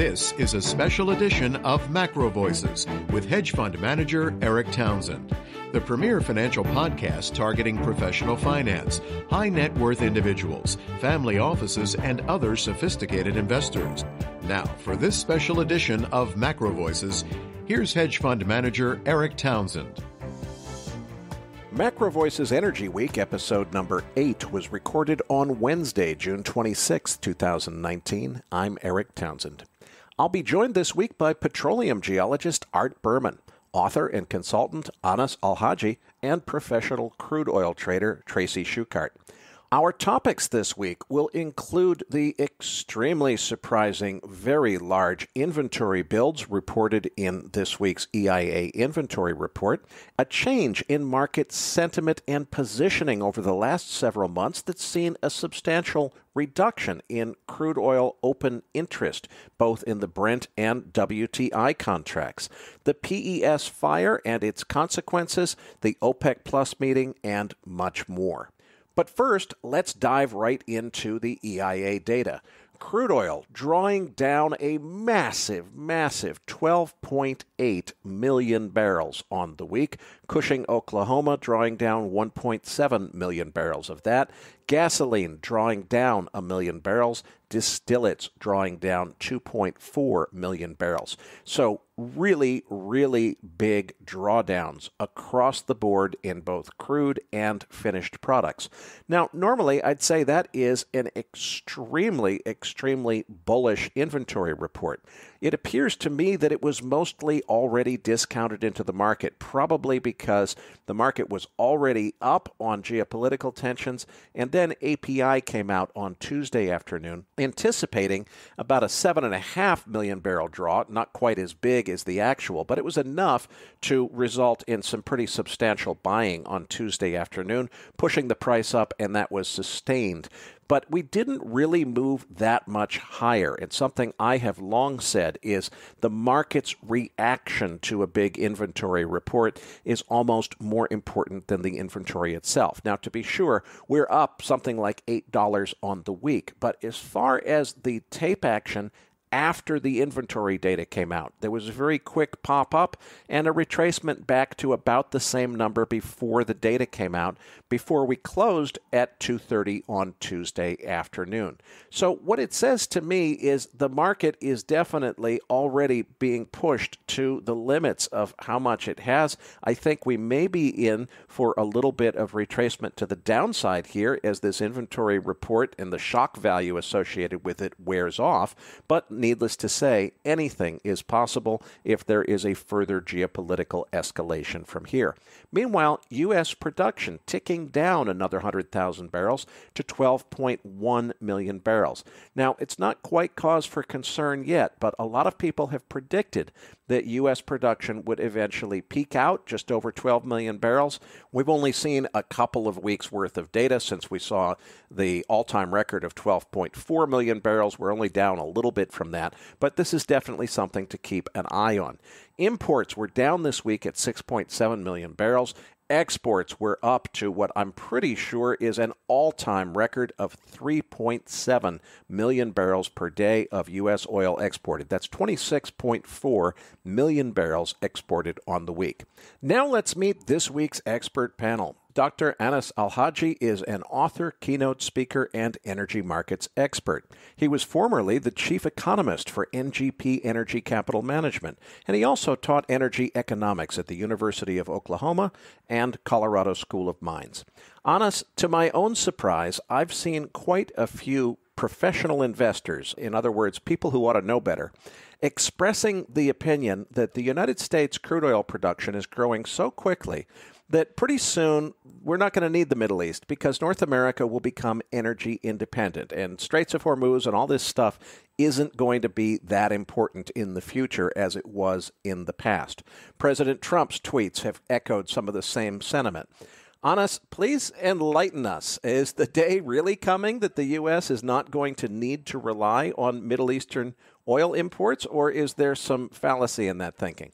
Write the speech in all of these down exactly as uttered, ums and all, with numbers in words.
This is a special edition of Macro Voices with hedge fund manager Eric Townsend, the premier financial podcast targeting professional finance, high net worth individuals, family offices, and other sophisticated investors. Now, for this special edition of Macro Voices, here's hedge fund manager Eric Townsend. Macro Voices Energy Week, episode number eight, was recorded on Wednesday, June twenty-sixth, twenty nineteen. I'm Eric Townsend. I'll be joined this week by petroleum geologist Art Berman, author and consultant Anas Al-Haji, and professional crude oil trader Tracy Schuchart. Our topics this week will include the extremely surprising, very large inventory builds reported in this week's E I A inventory report, a change in market sentiment and positioning over the last several months that's seen a substantial reduction in crude oil open interest, both in the Brent and W T I contracts, the P E S fire and its consequences, the OPEC Plus meeting, and much more. But first, let's dive right into the E I A data. Crude oil drawing down a massive, massive twelve point eight million barrels on the week. Cushing, Oklahoma, drawing down one point seven million barrels of that. Gasoline drawing down a million barrels. Distillates drawing down two point four million barrels. So really, really big drawdowns across the board in both crude and finished products. Now, normally I'd say that is an extremely, extremely bullish inventory report. It appears to me that it was mostly already discounted into the market, probably because the market was already up on geopolitical tensions, and then A P I came out on Tuesday afternoon anticipating about a seven point five million barrel draw, not quite as big as the actual, but it was enough to result in some pretty substantial buying on Tuesday afternoon, pushing the price up, and that was sustained. But we didn't really move that much higher. And something I have long said is the market's reaction to a big inventory report is almost more important than the inventory itself. Now, to be sure, we're up something like eight dollars on the week. But as far as the tape action after the inventory data came out, there was a very quick pop-up and a retracement back to about the same number before the data came out, before we closed at two thirty on Tuesday afternoon. So what it says to me is the market is definitely already being pushed to the limits of how much it has. I think we may be in for a little bit of retracement to the downside here as this inventory report and the shock value associated with it wears off, but needless to say, anything is possible if there is a further geopolitical escalation from here. Meanwhile, U S production ticking down another one hundred thousand barrels to twelve point one million barrels. Now, it's not quite cause for concern yet, but a lot of people have predicted that U S production would eventually peak out just over twelve million barrels. We've only seen a couple of weeks' worth of data since we saw the all-time record of twelve point four million barrels. We're only down a little bit from that, but this is definitely something to keep an eye on. Imports were down this week at six point seven million barrels. Exports were up to what I'm pretty sure is an all-time record of three point seven million barrels per day of U S oil exported. That's twenty-six point four million barrels exported on the week. Now let's meet this week's expert panel. Doctor Anas Al-Haji is an author, keynote speaker, and energy markets expert. He was formerly the chief economist for N G P Energy Capital Management, and he also taught energy economics at the University of Oklahoma and Colorado School of Mines. Anas, to my own surprise, I've seen quite a few professional investors, in other words, people who ought to know better, expressing the opinion that the United States crude oil production is growing so quickly that pretty soon we're not going to need the Middle East because North America will become energy independent, and Straits of Hormuz and all this stuff isn't going to be that important in the future as it was in the past. President Trump's tweets have echoed some of the same sentiment. Anas, please enlighten us. Is the day really coming that the U S is not going to need to rely on Middle Eastern oil imports, or is there some fallacy in that thinking?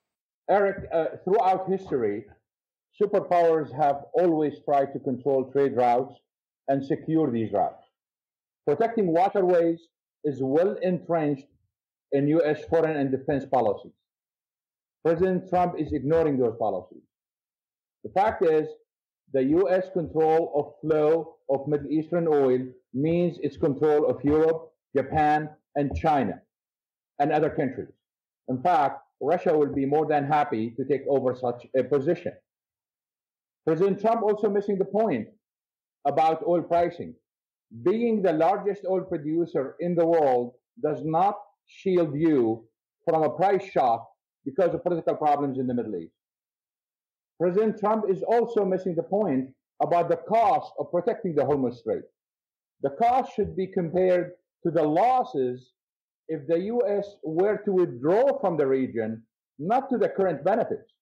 Eric, uh, throughout history, superpowers have always tried to control trade routes and secure these routes. Protecting waterways is well entrenched in U S foreign and defense policies. President Trump is ignoring those policies. The fact is, the U S control of flow of Middle Eastern oil means its control of Europe, Japan, and China, and other countries. In fact, Russia will be more than happy to take over such a position. President Trump also missing the point about oil pricing. Being the largest oil producer in the world does not shield you from a price shock because of political problems in the Middle East. President Trump is also missing the point about the cost of protecting the Hormuz Strait. The cost should be compared to the losses if the U S were to withdraw from the region, not to the current benefits.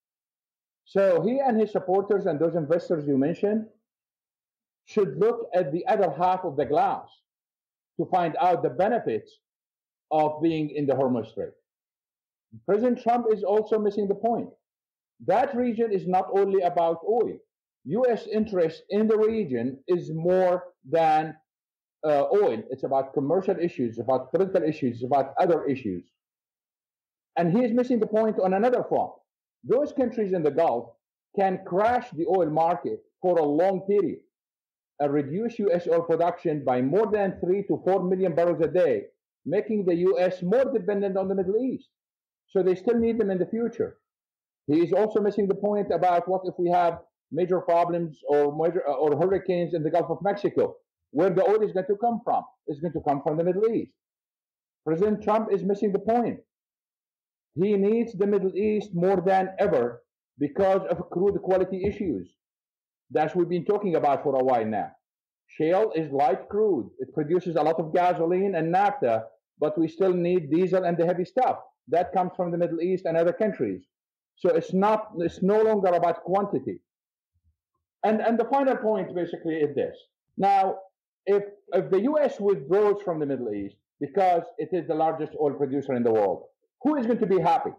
So he and his supporters and those investors you mentioned should look at the other half of the glass to find out the benefits of being in the Hormuz Strait. President Trump is also missing the point. That region is not only about oil. U S interest in the region is more than uh, oil. It's about commercial issues, about political issues, about other issues. And he is missing the point on another front. Those countries in the Gulf can crash the oil market for a long period and reduce U S oil production by more than three to four million barrels a day, making the U S more dependent on the Middle East. So they still need them in the future. He is also missing the point about what if we have major problems or major, or hurricanes in the Gulf of Mexico, where the oil is going to come from. It's going to come from the Middle East. President Trump is missing the point. He needs the Middle East more than ever because of crude quality issues. That's what we've been talking about for a while now. Shale is light crude. It produces a lot of gasoline and naphtha, but we still need diesel and the heavy stuff. That comes from the Middle East and other countries. So it's not, it's no longer about quantity. And, and the final point basically is this. Now, if, if the U S withdraws from the Middle East because it is the largest oil producer in the world, who is going to be happy?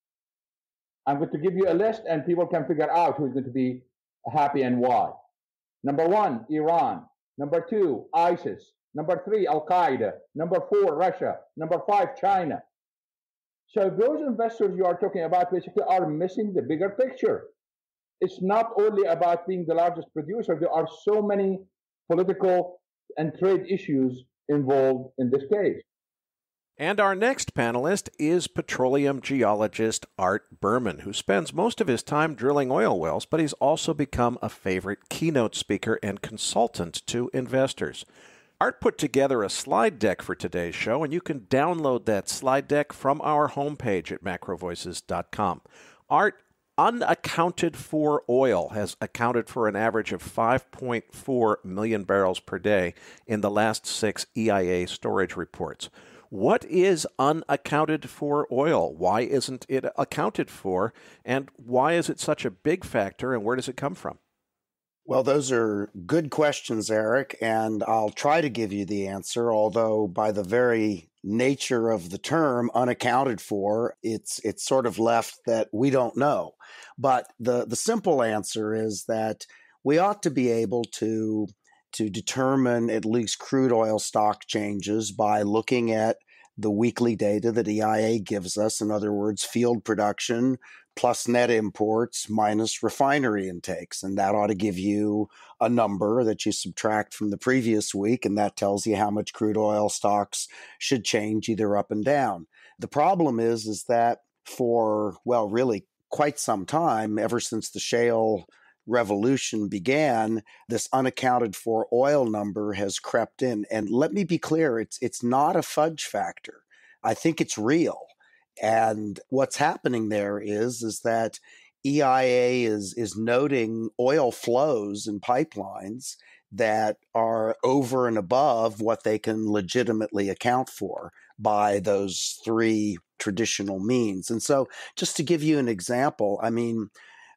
I'm going to give you a list and people can figure out who is going to be happy and why. Number one, Iran. Number two, ISIS. Number three, Al-Qaeda. Number four, Russia. Number five, China. So those investors you are talking about basically are missing the bigger picture. It's not only about being the largest producer. There are so many political and trade issues involved in this case. And our next panelist is petroleum geologist Art Berman, who spends most of his time drilling oil wells, but he's also become a favorite keynote speaker and consultant to investors. Art put together a slide deck for today's show, and you can download that slide deck from our homepage at macro voices dot com. Art, unaccounted for oil has accounted for an average of five point four million barrels per day in the last six E I A storage reports. What is unaccounted for oil? Why isn't it accounted for? And why is it such a big factor, and where does it come from? Well, those are good questions, Eric, and I'll try to give you the answer, although by the very nature of the term unaccounted for, it's it's sort of left that we don't know. But the, the simple answer is that we ought to be able to, to determine at least crude oil stock changes by looking at the weekly data that E I A gives us. In other words, field production plus net imports minus refinery intakes. And that ought to give you a number that you subtract from the previous week, and that tells you how much crude oil stocks should change either up and down. The problem is, is that for, well, really quite some time, ever since the shale revolution began, this unaccounted for oil number has crept in. And let me be clear, it's it's not a fudge factor. I think it's real. And what's happening there is, is that E I A is, is noting oil flows in pipelines that are over and above what they can legitimately account for by those three traditional means. And so just to give you an example, I mean,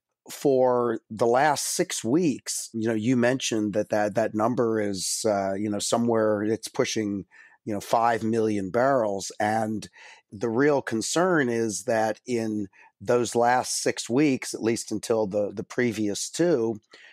for the last six weeks, you know, you mentioned that that, that number is, uh, you know, somewhere it's pushing, you know, five million barrels. And the real concern is that in those last six weeks, at least until the, the previous two,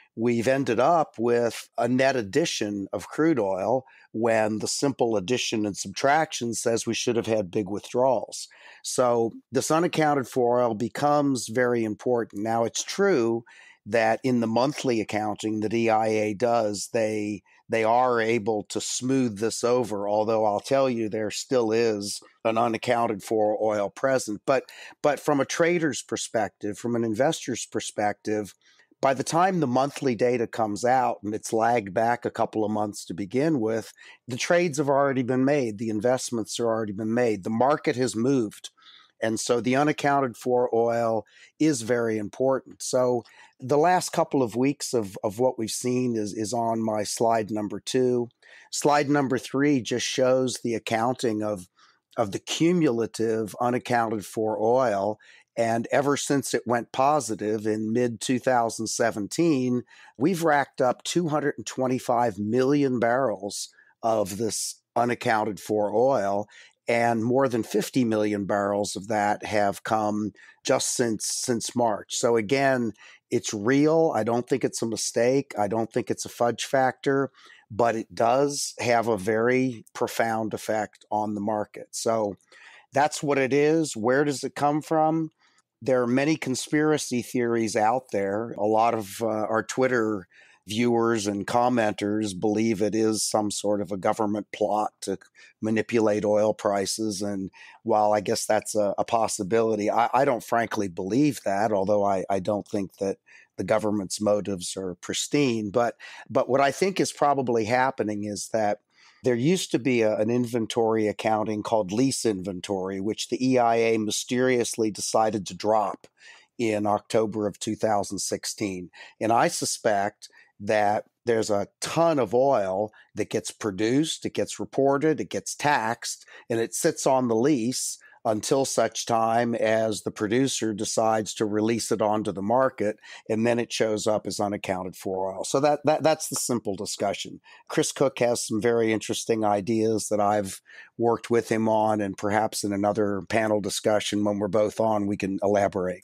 we've ended up with a net addition of crude oil when the simple addition and subtraction says we should have had big withdrawals. So this unaccounted for oil becomes very important. Now, it's true that in the monthly accounting that E I A does, they they are able to smooth this over, although I'll tell you there still is an unaccounted for oil present. But but from a trader's perspective, from an investor's perspective, by the time the monthly data comes out, and it's lagged back a couple of months to begin with, the trades have already been made. The investments have already been made. The market has moved. And so the unaccounted for oil is very important. So the last couple of weeks of, of what we've seen is, is on my slide number two. Slide number three just shows the accounting of, of the cumulative unaccounted for oil. And ever since it went positive in mid twenty seventeen, we've racked up two hundred twenty-five million barrels of this unaccounted for oil. And more than fifty million barrels of that have come just since since March. So again, it's real. I don't think it's a mistake. I don't think it's a fudge factor, but it does have a very profound effect on the market. So that's what it is. Where does it come from? There are many conspiracy theories out there. A lot of uh, our Twitter viewers and commenters believe it is some sort of a government plot to manipulate oil prices. And while I guess that's a, a possibility, I, I don't frankly believe that, although I, I don't think that the government's motives are pristine. But, but what I think is probably happening is that there used to be a, an inventory accounting called lease inventory, which the E I A mysteriously decided to drop in October of two thousand sixteen. And I suspect that there's a ton of oil that gets produced, it gets reported, it gets taxed, and it sits on the lease until such time as the producer decides to release it onto the market, and then it shows up as unaccounted for oil. So that, that that's the simple discussion. Chris Cook has some very interesting ideas that I've worked with him on, and perhaps in another panel discussion when we're both on, we can elaborate.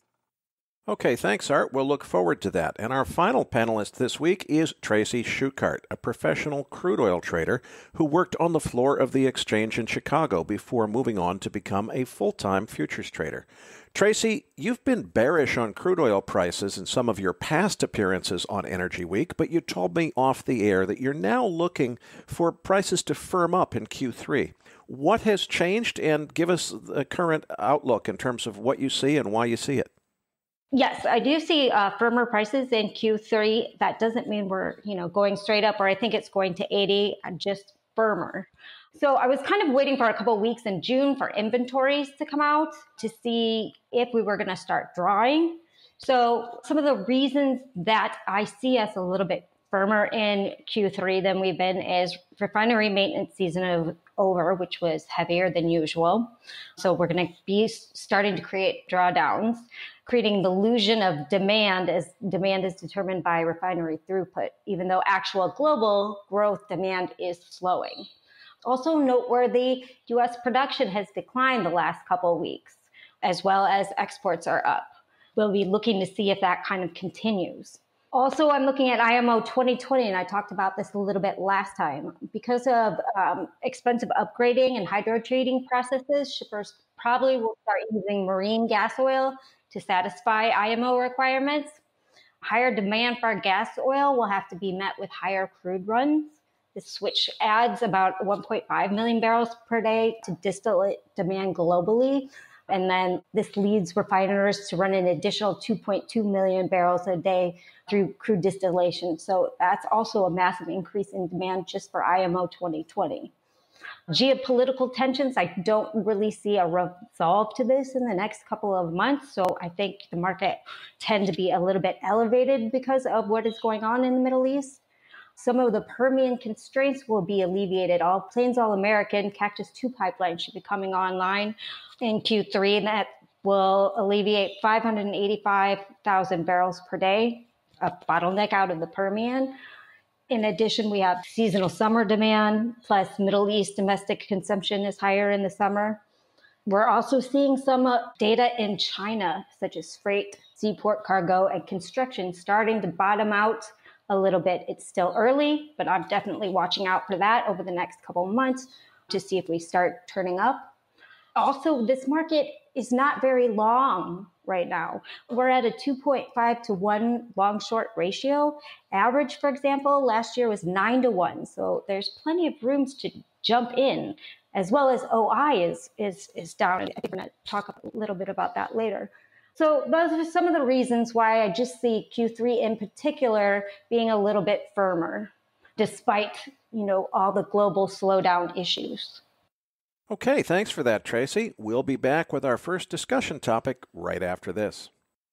Okay, thanks, Art. We'll look forward to that. And our final panelist this week is Tracy Schuchart, a professional crude oil trader who worked on the floor of the exchange in Chicago before moving on to become a full-time futures trader. Tracy, you've been bearish on crude oil prices in some of your past appearances on Energy Week, but you told me off the air that you're now looking for prices to firm up in Q three. What has changed? And give us the current outlook in terms of what you see and why you see it. Yes, I do see uh, firmer prices in Q three. That doesn't mean we're, you know, going straight up, or I think it's going to eighty, just firmer. So I was kind of waiting for a couple of weeks in June for inventories to come out to see if we were going to start drawing. So some of the reasons that I see us a little bit firmer in Q three than we've been is refinery maintenance season of over, which was heavier than usual. So we're going to be starting to create drawdowns, creating the illusion of demand, as demand is determined by refinery throughput, even though actual global growth demand is slowing. Also noteworthy, U S production has declined the last couple of weeks, as well as exports are up. We'll be looking to see if that kind of continues. Also, I'm looking at I M O twenty twenty, and I talked about this a little bit last time. Because of um, expensive upgrading and hydro treating processes, shippers probably will start using marine gas oil to satisfy I M O requirements. Higher demand for gas oil will have to be met with higher crude runs. This switch adds about one point five million barrels per day to distillate demand globally. And then this leads refiners to run an additional two point two million barrels a day through crude distillation. So that's also a massive increase in demand just for I M O twenty twenty. Geopolitical tensions, I don't really see a resolve to this in the next couple of months. So I think the market tend to be a little bit elevated because of what is going on in the Middle East. Some of the Permian constraints will be alleviated. All Plains All American Cactus two pipeline should be coming online in Q three, and that will alleviate five hundred eighty-five thousand barrels per day, a bottleneck out of the Permian. In addition, we have seasonal summer demand, plus Middle East domestic consumption is higher in the summer. We're also seeing some uh, data in China, such as freight, seaport cargo, and construction starting to bottom out a little bit. It's still early, but I'm definitely watching out for that over the next couple of months to see if we start turning up. Also, this market is not very long right now. We're at a two point five to one long short ratio. Average, for example, last year was nine to one. So there's plenty of rooms to jump in, as well as O I is, is, is down. I think we're going to talk a little bit about that later. So those are some of the reasons why I just see Q three in particular being a little bit firmer, despite, you know, all the global slowdown issues. Okay, thanks for that, Tracy. We'll be back with our first discussion topic right after this.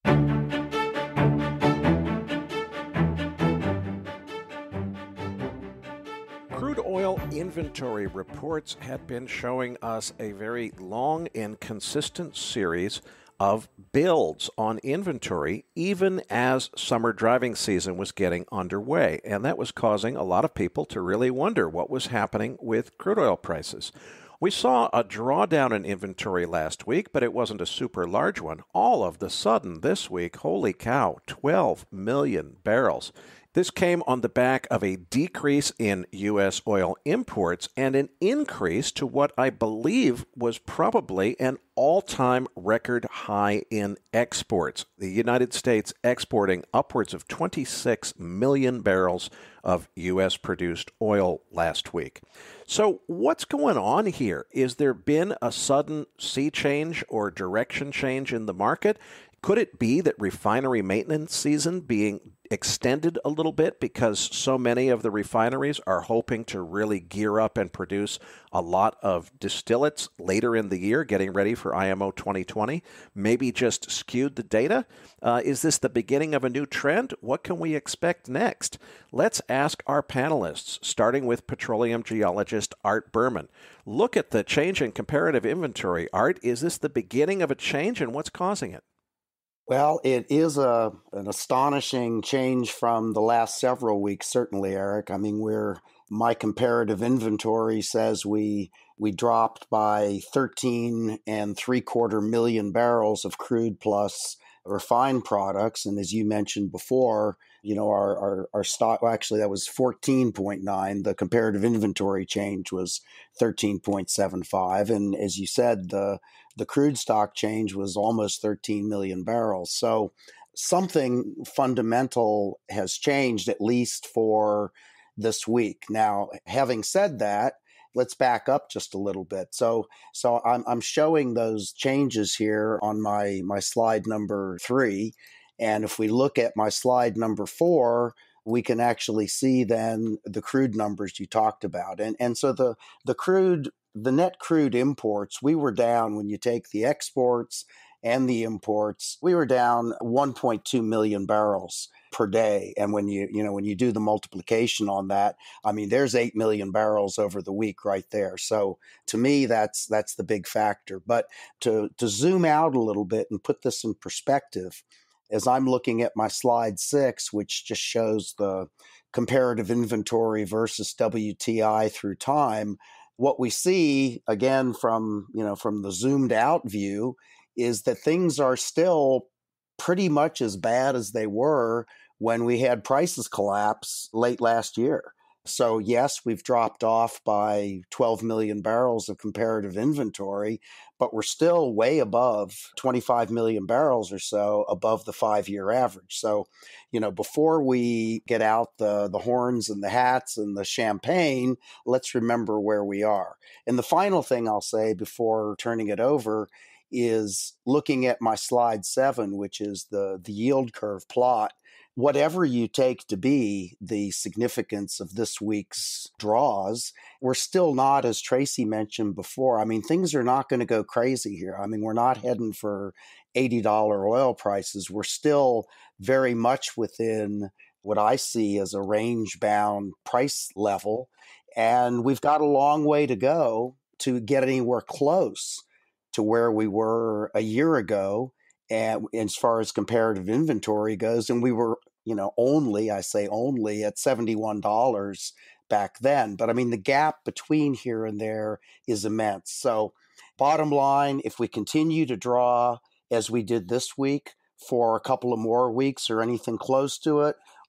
Crude oil inventory reports had been showing us a very long and consistent series of builds on inventory, even as summer driving season was getting underway. And that was causing a lot of people to really wonder what was happening with crude oil prices. We saw a drawdown in inventory last week, but it wasn't a super large one. All of the sudden this week, holy cow, twelve million barrels. This came on the back of a decrease in U S oil imports and an increase to what I believe was probably an all-time record high in exports. The United States exporting upwards of twenty-six million barrels of U S-produced oil last week. So what's going on here? Is there been a sudden sea change or direction change in the market? Could it be that refinery maintenance season being extended a little bit because so many of the refineries are hoping to really gear up and produce a lot of distillates later in the year, getting ready for I M O twenty twenty? Maybe just skewed the data? Uh, is this the beginning of a new trend? What can we expect next? Let's ask our panelists, starting with petroleum geologist Art Berman. Look at the change in comparative inventory. Art, is this the beginning of a change, and what's causing it? Well, it is a an astonishing change from the last several weeks, certainly, Eric. I mean, we're my comparative inventory says we we dropped by thirteen and three quarter million barrels of crude plus refined products, and as you mentioned before, you know, our our, our stock. Well, actually, that was fourteen point nine. The comparative inventory change was thirteen point seven five, and as you said, the The crude stock change was almost thirteen million barrels. So something fundamental has changed, at least for this week. Now, having said that, let's back up just a little bit. So so I'm, I'm showing those changes here on my, my slide number three. And if we look at my slide number four, we can actually see then the crude numbers you talked about. And, and so the, the crude The net crude imports, we were down when you take the exports and the imports, we were down one point two million barrels per day. And when you, you know, when you do the multiplication on that, I mean, there's eight million barrels over the week right there. So to me, that's, that's the big factor. But to, to zoom out a little bit and put this in perspective, as I'm looking at my slide six, which just shows the comparative inventory versus W T I through time, what we see, again, from, you know, from the zoomed out view is that things are still pretty much as bad as they were when we had prices collapse late last year. So yes, we've dropped off by twelve million barrels of comparative inventory, but we're still way above twenty-five million barrels or so above the five-year average. So, you know, before we get out the, the horns and the hats and the champagne, let's remember where we are. And the final thing I'll say before turning it over is looking at my slide seven, which is the, the yield curve plot. Whatever you take to be the significance of this week's draws, we're still not, as Tracy mentioned before, I mean, things are not going to go crazy here. I mean, we're not heading for eighty dollars oil prices. We're still very much within what I see as a range-bound price level, and we've got a long way to go to get anywhere close to where we were a year ago. And as far as comparative inventory goes, and we were, you know, only, I say only, at seventy-one dollars back then. But I mean, the gap between here and there is immense. So bottom line, if we continue to draw as we did this week for a couple of more weeks or anything close to it,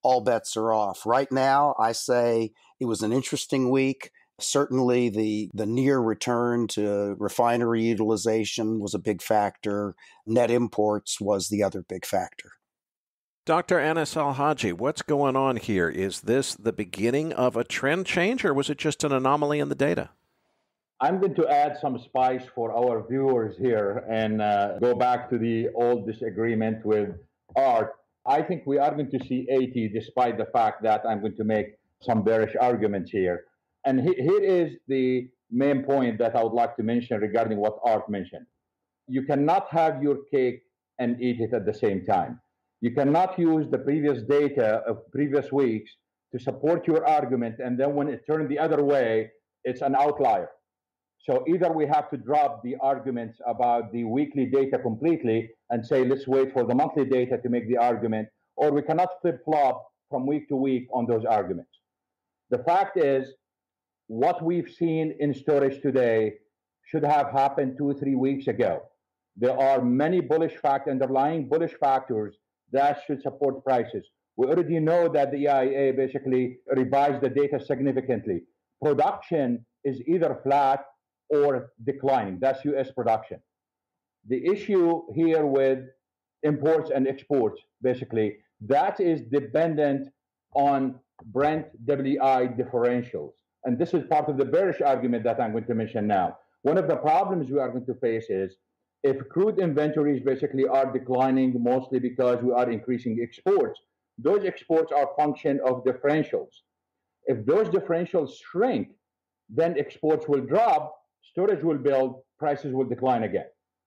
all bets are off. Right now, I say it was an interesting week. Certainly, the, the near return to refinery utilization was a big factor. Net imports was the other big factor. Doctor Anas Al-Haji, what's going on here? Is this the beginning of a trend change, or was it just an anomaly in the data? I'm going to add some spice for our viewers here and uh, go back to the old disagreement with Art. I think we are going to see eighty, despite the fact that I'm going to make some bearish arguments here. And he, here is the main point that I would like to mention regarding what Art mentioned. You cannot have your cake and eat it at the same time. You cannot use the previous data of previous weeks to support your argument, and then when it turned the other way, it's an outlier. So either we have to drop the arguments about the weekly data completely and say, let's wait for the monthly data to make the argument, or we cannot flip-flop from week to week on those arguments. The fact is, what we've seen in storage today should have happened two or three weeks ago. There are many bullish fact, underlying bullish factors that should support prices. We already know that the E I A basically revised the data significantly. Production is either flat or declining. That's U S production. The issue here with imports and exports, basically, that is dependent on Brent W T I differentials. And this is part of the bearish argument that I'm going to mention now. One of the problems we are going to face is if crude inventories basically are declining mostly because we are increasing exports, those exports are a function of differentials. If those differentials shrink, then exports will drop, storage will build, prices will decline again.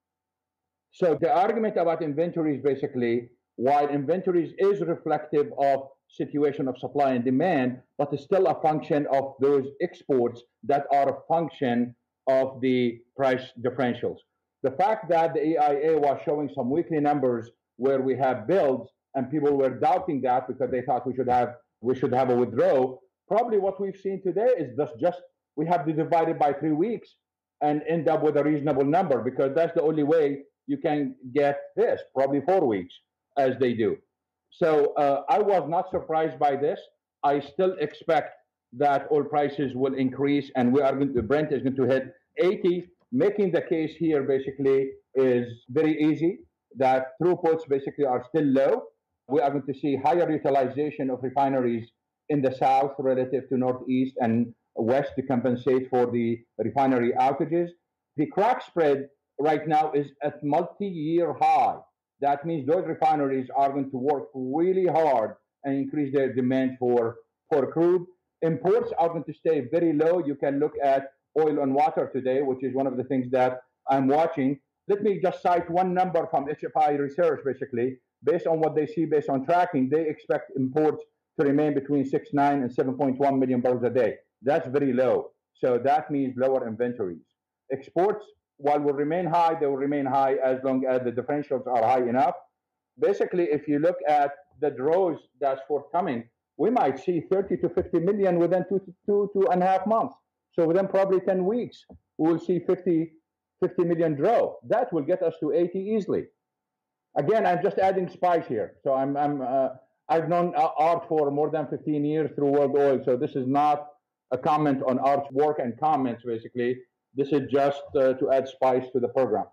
So the argument about inventories basically, while inventories is reflective of situation of supply and demand, but it's still a function of those exports that are a function of the price differentials. The fact that the E I A was showing some weekly numbers where we have builds and people were doubting that because they thought we should have we should have a withdrawal, probably what we've seen today is just, just we have to divide it by three weeks and end up with a reasonable number, because that's the only way you can get this, probably four weeks as they do. So uh, I was not surprised by this. I still expect that oil prices will increase, and we are going to, Brent is going to hit eighty. Making the case here basically is very easy, that throughputs basically are still low. We are going to see higher utilization of refineries in the south relative to northeast and west to compensate for the refinery outages. The crack spread right now is at multi-year high. That means those refineries are going to work really hard and increase their demand for, for crude. Imports are going to stay very low. You can look at oil and water today, which is one of the things that I'm watching. Let me just cite one number from H F I Research, basically. Based on what they see, based on tracking, they expect imports to remain between six point nine and seven point one million barrels a day. That's very low. So that means lower inventories. Exports, while will remain high, they will remain high as long as the differentials are high enough. Basically, if you look at the draws that's forthcoming, we might see thirty to fifty million within two to two, two and a half months. So within probably ten weeks, we will see fifty, fifty million draw. That will get us to eighty easily. Again, I'm just adding spice here. So I'm, I'm, uh, I've known Art for more than fifteen years through World Oil. So this is not a comment on Art's work and comments, basically. This is just uh, to add spice to the program.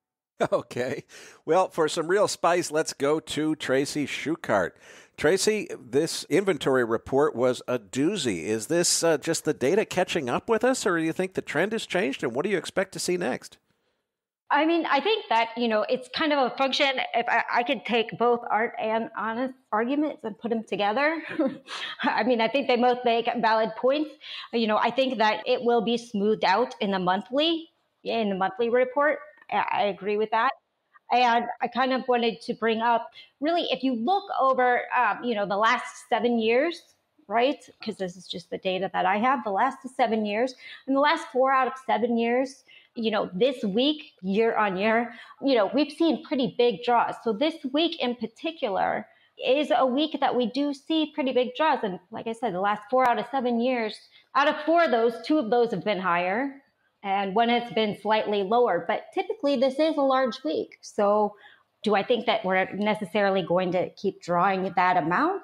Okay. Well, for some real spice, let's go to Tracy Schuchart. Tracy, this inventory report was a doozy. Is this uh, just the data catching up with us, or do you think the trend has changed, and what do you expect to see next? I mean, I think that, you know, it's kind of a function. If I, I could take both Art and Anas arguments and put them together. I mean, I think they both make valid points. You know, I think that it will be smoothed out in the monthly, in the monthly report. I agree with that. And I kind of wanted to bring up, really, if you look over, um, you know, the last seven years, right? Because this is just the data that I have, the last seven years, and the last four out of seven years, you know, this week, year on year, you know, we've seen pretty big draws. So this week in particular is a week that we do see pretty big draws. And like I said, the last four out of seven years, out of four of those, two of those have been higher and one has been slightly lower. But typically this is a large week. So do I think that we're necessarily going to keep drawing that amount?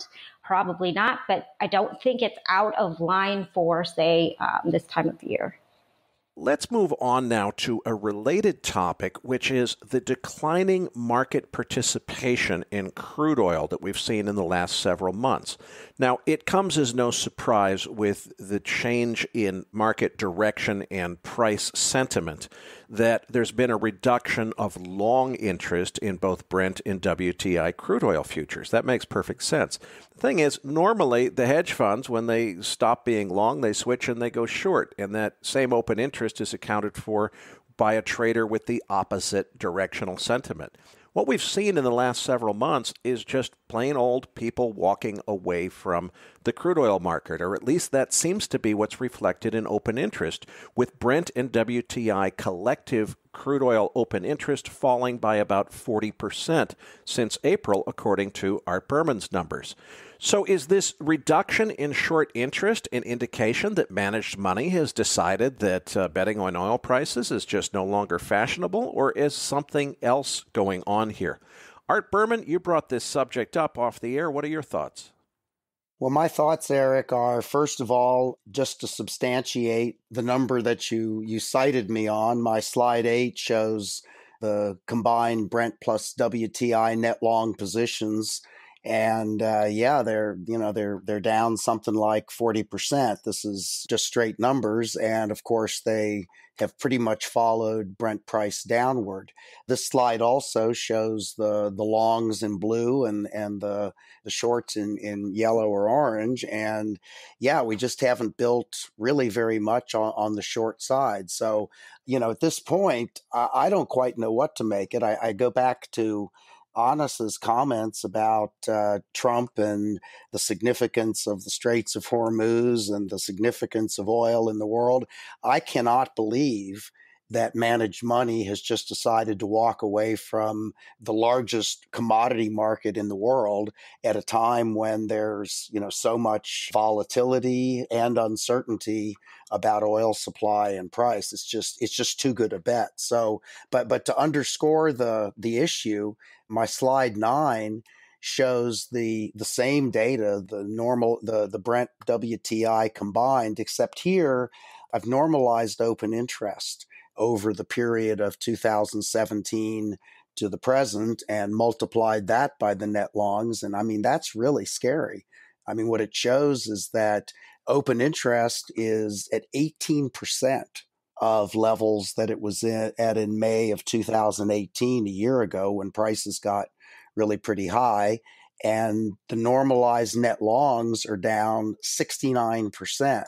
probably not, but I don't think it's out of line for, say, um, this time of year. Let's move on now to a related topic, which is the declining market participation in crude oil that we've seen in the last several months. Now, it comes as no surprise with the change in market direction and price sentiment that there's been a reduction of long interest in both Brent and W T I crude oil futures. That makes perfect sense. The thing is, normally the hedge funds, when they stop being long, they switch and they go short, and that same open interest is accounted for by a trader with the opposite directional sentiment. What we've seen in the last several months is just plain old people walking away from the crude oil market, or at least that seems to be what's reflected in open interest, with Brent and W T I collective crude oil open interest falling by about forty percent since April, according to Art Berman's numbers. So is this reduction in short interest an indication that managed money has decided that uh, betting on oil prices is just no longer fashionable, or is something else going on here? Art Berman, you brought this subject up off the air. What are your thoughts? Well, my thoughts, Eric, are, first of all, just to substantiate the number that you, you cited me on, my slide eight shows the combined Brent plus W T I net long positions. And uh, yeah, they're you know they're they're down something like forty percent. This is just straight numbers, and of course they have pretty much followed Brent price downward. This slide also shows the the longs in blue and and the the shorts in in yellow or orange. And yeah, we just haven't built really very much on, on the short side. So you know at this point, I, I don't quite know what to make it. I, I go back to Anas's comments about uh, Trump and the significance of the Straits of Hormuz and the significance of oil in the world. I cannot believe that managed money has just decided to walk away from the largest commodity market in the world at a time when there's, you know, so much volatility and uncertainty about oil supply and price. It's just it's just too good a bet. So, but but to underscore the the issue, my slide nine shows the the same data, the normal the the Brent W T I combined, except here I've normalized open interest over the period of two thousand seventeen to the present and multiplied that by the net longs. And I mean, that's really scary. I mean, what it shows is that open interest is at eighteen percent of levels that it was in, at in May of two thousand eighteen, a year ago, when prices got really pretty high. And the normalized net longs are down sixty-nine percent.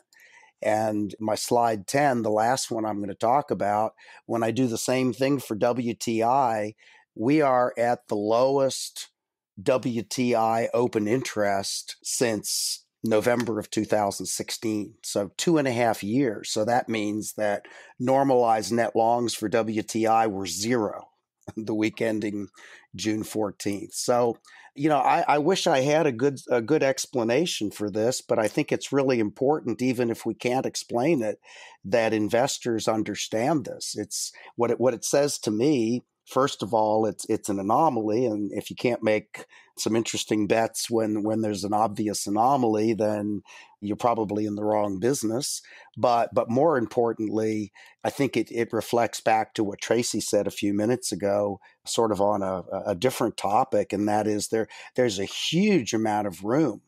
And my slide ten, the last one I'm going to talk about, when I do the same thing for W T I, we are at the lowest W T I open interest since November of two thousand sixteen. So two and a half years. So that means that normalized net longs for W T I were zero the week ending June fourteenth. So, you know, I, I wish I had a good a good explanation for this, but I think it's really important, even if we can't explain it, that investors understand this. It's what it what it says to me. First of all, it's it's an anomaly, and if you can't make some interesting bets when when there's an obvious anomaly, then you're probably in the wrong business. But but more importantly, I think it it reflects back to what Tracy said a few minutes ago, sort of on a, a different topic, and that is there there's a huge amount of room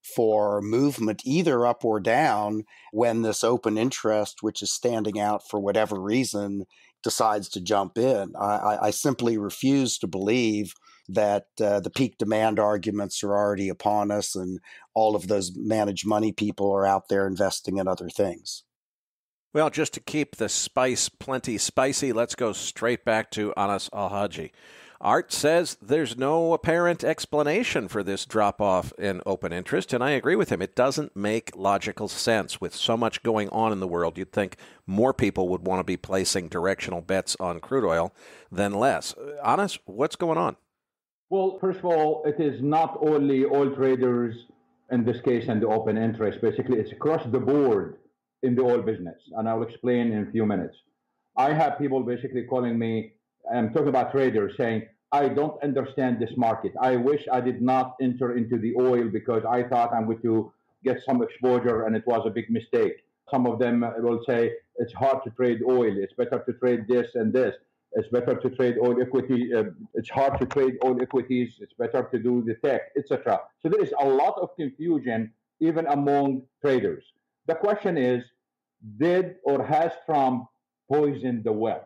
for movement either up or down when this open interest, which is standing out for whatever reason, decides to jump in. I, I simply refuse to believe that uh, the peak demand arguments are already upon us and all of those managed money people are out there investing in other things. Well, just to keep the spice plenty spicy, let's go straight back to Anas Al-Haji. Art says there's no apparent explanation for this drop-off in open interest, and I agree with him. It doesn't make logical sense. With so much going on in the world, you'd think more people would want to be placing directional bets on crude oil than less. Anas, what's going on? Well, first of all, it is not only oil traders in this case and the open interest. Basically, it's across the board in the oil business, and I'll explain in a few minutes. I have people basically calling me, I'm talking about traders, saying, I don't understand this market. I wish I did not enter into the oil because I thought I'm going to get some exposure and it was a big mistake. Some of them will say it's hard to trade oil. It's better to trade this and this. It's better to trade oil equity. Uh, it's hard to trade oil equities. It's better to do the tech, et cetera. So there is a lot of confusion even among traders. The question is, did or has Trump poisoned the well?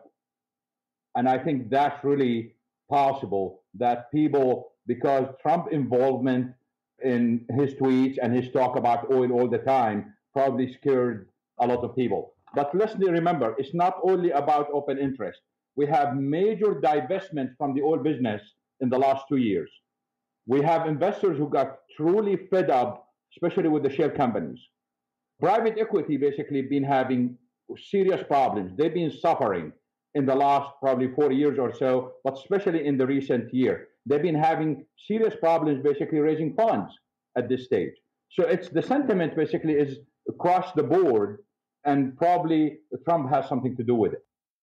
And I think that's really possible that people, because Trump involvement in his tweets and his talk about oil all the time probably scared a lot of people. But let's remember, it's not only about open interest. We have major divestment from the oil business in the last two years. We have investors who got truly fed up, especially with the shale companies. Private equity basically been having serious problems. They've been suffering in the last probably four years or so, but especially in the recent year. They've been having serious problems basically raising funds at this stage. So it's the sentiment basically is across the board, and probably Trump has something to do with it.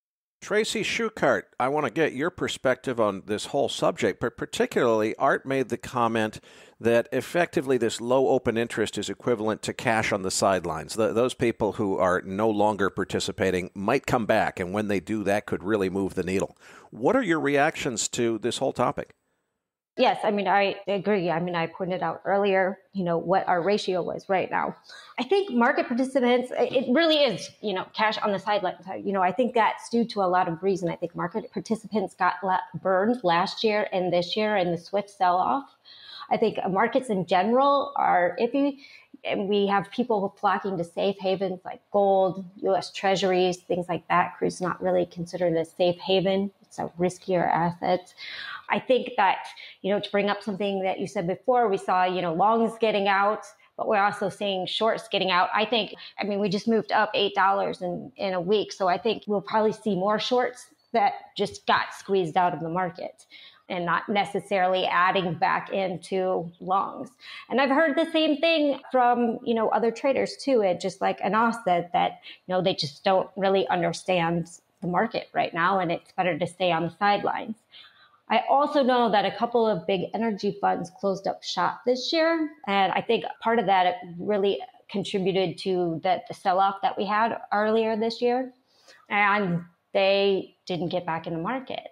Tracy Schuchart, I want to get your perspective on this whole subject, but particularly Art made the comment that effectively this low open interest is equivalent to cash on the sidelines. The, those people who are no longer participating might come back, and when they do, that could really move the needle. What are your reactions to this whole topic? Yes, I mean, I agree. I mean, I pointed out earlier, you know, what our ratio was right now. I think market participants, it really is, you know, cash on the sidelines. You know, I think that's due to a lot of reason. I think market participants got burned last year and this year in the swift sell-off. I think markets in general are iffy, and we have people flocking to safe havens like gold, U S Treasuries, things like that. Crude is not really considered a safe haven. It's a riskier asset. I think that, you know, to bring up something that you said before, we saw, you know, longs getting out, but we're also seeing shorts getting out. I think, I mean, we just moved up eight dollars in, in a week. So I think we'll probably see more shorts that just got squeezed out of the market and not necessarily adding back into longs. And I've heard the same thing from, you know, other traders too. And just like Anas said, that, you know, they just don't really understand the market right now, and it's better to stay on the sidelines. I also know that a couple of big energy funds closed up shop this year. And I think part of that really contributed to the, the sell-off that we had earlier this year. And they didn't get back in the market.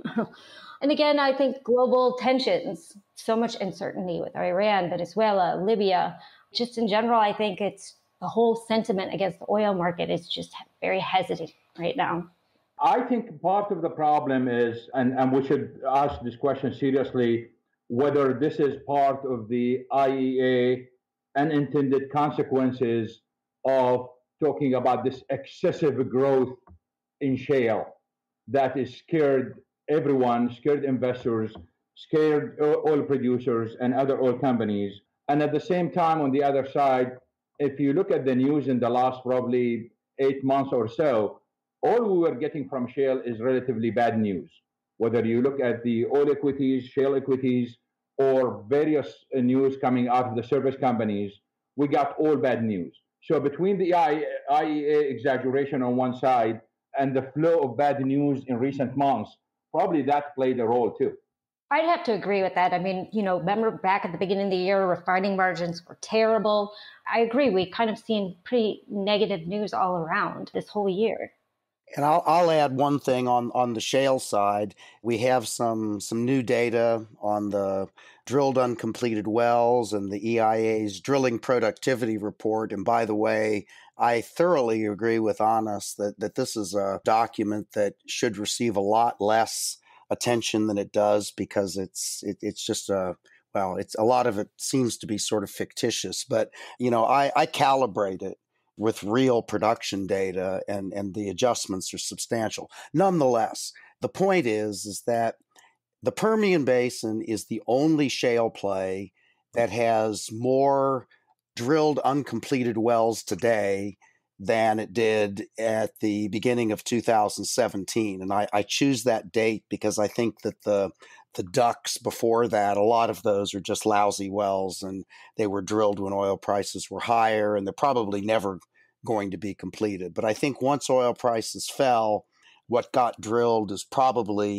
And again, I think global tensions, so much uncertainty with Iran, Venezuela, Libya, just in general, I think it's the whole sentiment against the oil market is just very hesitant right now. I think part of the problem is, and, and we should ask this question seriously, whether this is part of the I E A unintended consequences of talking about this excessive growth in shale that is scared everyone, scared investors, scared oil producers and other oil companies. And at the same time, on the other side, if you look at the news in the last probably eight months or so, all we were getting from shale is relatively bad news. Whether you look at the oil equities, shale equities, or various news coming out of the service companies, we got all bad news. So between the I E A exaggeration on one side and the flow of bad news in recent months, probably that played a role too. I'd have to agree with that. I mean, you know, remember back at the beginning of the year, refining margins were terrible. I agree. We've kind of seen pretty negative news all around this whole year. And I'll, I'll add one thing on, on the shale side. We have some some new data on the drilled uncompleted wells and the E I A's drilling productivity report. And by the way, I thoroughly agree with Anas that, that this is a document that should receive a lot less attention than it does, because it's it, it's just a well, it's a lot of it seems to be sort of fictitious. But you know, I, I calibrate it with real production data, and, and the adjustments are substantial. Nonetheless, the point is, is that the Permian Basin is the only shale play that has more drilled uncompleted wells today than it did at the beginning of two thousand seventeen. And I, I choose that date because I think that the the D U Cs before that, a lot of those are just lousy wells, and they were drilled when oil prices were higher, and they're probably never going to be completed. But I think once oil prices fell, what got drilled is probably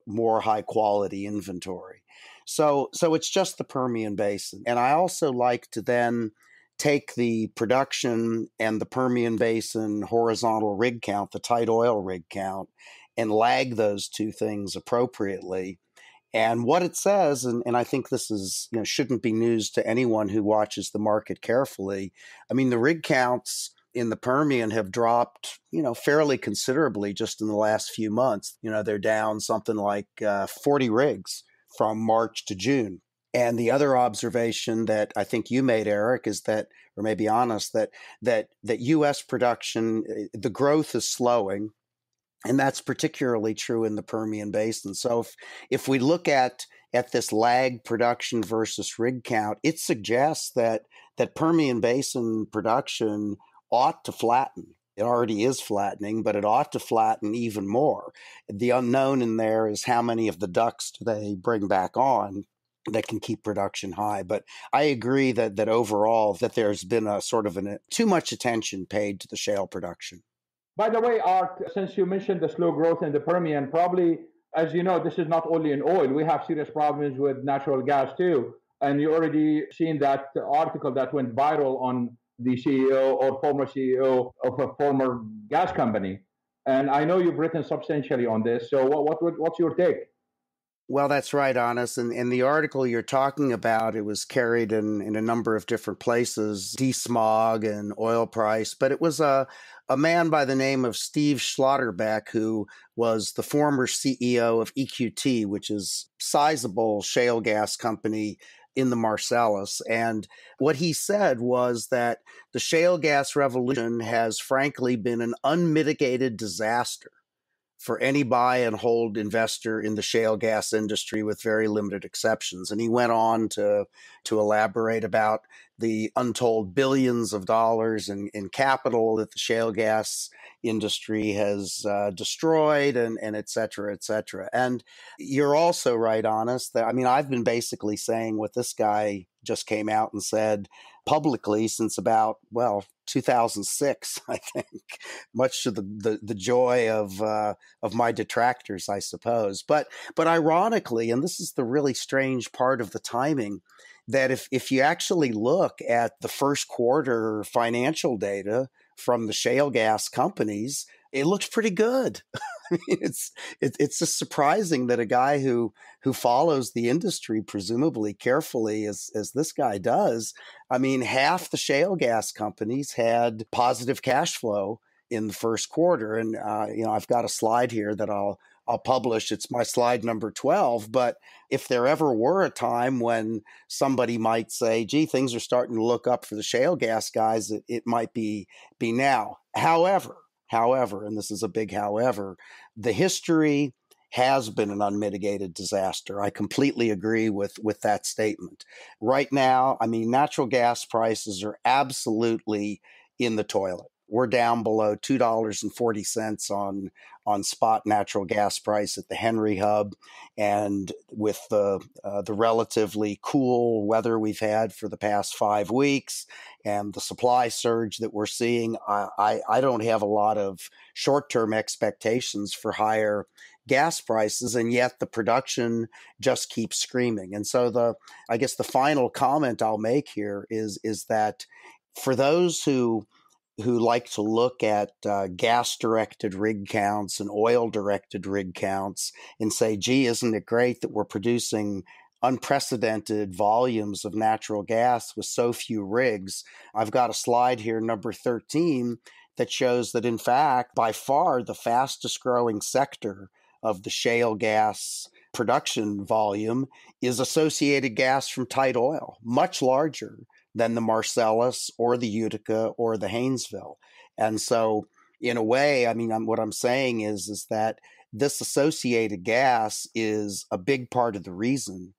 more high quality inventory. So, so it's just the Permian Basin. And I also like to then take the production and the Permian Basin horizontal rig count, the tight oil rig count, and lag those two things appropriately. And what it says, and, and I think this is, you know, shouldn't be news to anyone who watches the market carefully. I mean, the rig counts in the Permian have dropped, you know, fairly considerably just in the last few months. You know, they're down something like uh, forty rigs from March to June. And the other observation that I think you made, Eric, is that, or maybe honest, that that that U S production, the growth is slowing. And that's particularly true in the Permian Basin. So if, if we look at, at this lag production versus rig count, it suggests that, that Permian Basin production ought to flatten. It already is flattening, but it ought to flatten even more. The unknown in there is how many of the D U Cs do they bring back on that can keep production high. But I agree that that overall that there's been a sort of an, too much attention paid to the shale production. By the way, Art, since you mentioned the slow growth in the Permian, probably, as you know, this is not only in oil. We have serious problems with natural gas too. And you already seen that article that went viral on the C E O or former C E O of a former gas company. And I know you've written substantially on this. So what, what what's your take? Well, that's right, Anas. And in the article you're talking about, it was carried in, in a number of different places, desmog and oil price. But it was a, a man by the name of Steve Schlotterbeck, who was the former C E O of E Q T, which is a sizable shale gas company in the Marcellus. And what he said was that the shale gas revolution has frankly been an unmitigated disaster for any buy and hold investor in the shale gas industry, with very limited exceptions. And he went on to, to elaborate about the untold billions of dollars in, in capital that the shale gas industry has uh, destroyed, and, and et cetera, et cetera. And you're also right, Honest, that, I mean, I've been basically saying what this guy just came out and said publicly since about, well, two thousand six, I think, much to the, the, the joy of uh, of my detractors, I suppose. But but ironically, and this is the really strange part of the timing, that if, if you actually look at the first quarter financial data from the shale gas companies, it looks pretty good. I mean, it's it, it's just surprising that a guy who who follows the industry presumably carefully as as this guy does. I mean, half the shale gas companies had positive cash flow in the first quarter, and uh, you know, I've got a slide here that I'll I'll publish. It's my slide number twelve. But if there ever were a time when somebody might say, "Gee, things are starting to look up for the shale gas guys," it, it might be be now. However. However, and this is a big however, the history has been an unmitigated disaster. I completely agree with, with that statement. Right now, I mean, natural gas prices are absolutely in the toilet. We're down below two dollars and forty cents on, on spot natural gas price at the Henry Hub. And with the, uh, the relatively cool weather we've had for the past five weeks and the supply surge that we're seeing, I, I, I don't have a lot of short-term expectations for higher gas prices, and yet the production just keeps screaming. And so the, I guess the final comment I'll make here is, is that for those who who like to look at uh, gas-directed rig counts and oil-directed rig counts and say, gee, isn't it great that we're producing unprecedented volumes of natural gas with so few rigs? I've got a slide here, number thirteen, that shows that, in fact, by far the fastest growing sector of the shale gas production volume is associated gas from tight oil, much larger than the Marcellus or the Utica or the Haynesville. And so in a way, I mean, I'm, what I'm saying is, is that this associated gas is a big part of the reason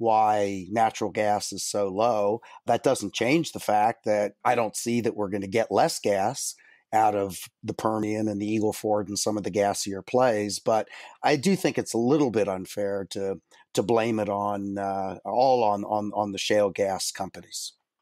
why natural gas is so low. That doesn't change the fact that I don't see that we're going to get less gas out of the Permian and the Eagle Ford and some of the gassier plays. But I do think it's a little bit unfair to to blame it on uh, all on, on, on the shale gas companies.